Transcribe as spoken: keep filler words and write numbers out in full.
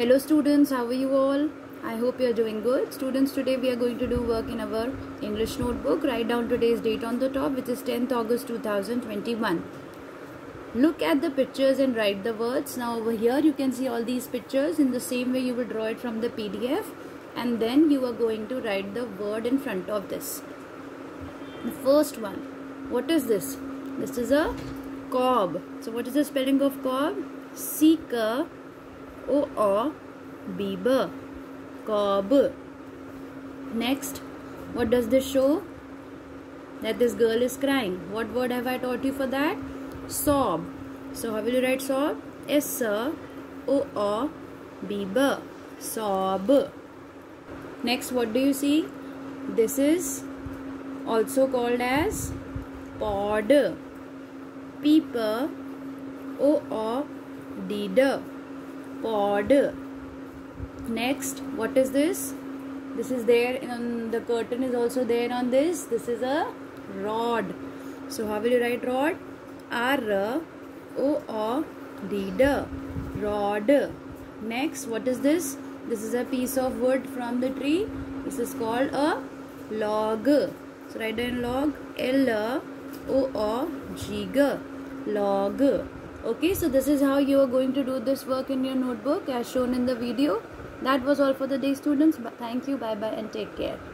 Hello students, how are you all? I hope you are doing good. Students, today we are going to do work in our English notebook. Write down today's date on the top, which is tenth August two thousand twenty-one. Look at the pictures and write the words. Now over here you can see all these pictures. In the same way you will draw it from the P D F, and then you are going to write the word in front of this. The first one, what is this? This is a cob. So what is the spelling of cob? C-K O O B B. Cob. Next, what does this show? That this girl is crying. What word have I taught you for that? Sob. So how will you write sob? S O O B B. Sob. Next, what do you see? This is also called as pod. Peep. O O D D. Pod. Next, what is this? This is there on the curtain, is also there on this. This is a rod. So how will you write rod? R O O D D. Rod. Next, what is this? This is a piece of wood from the tree. This is called a log. So write down log. L O O G G. Log. Okay, so this is how you are going to do this work in your notebook as shown in the video. That was all for the day, students. Thank you, bye bye, and take care.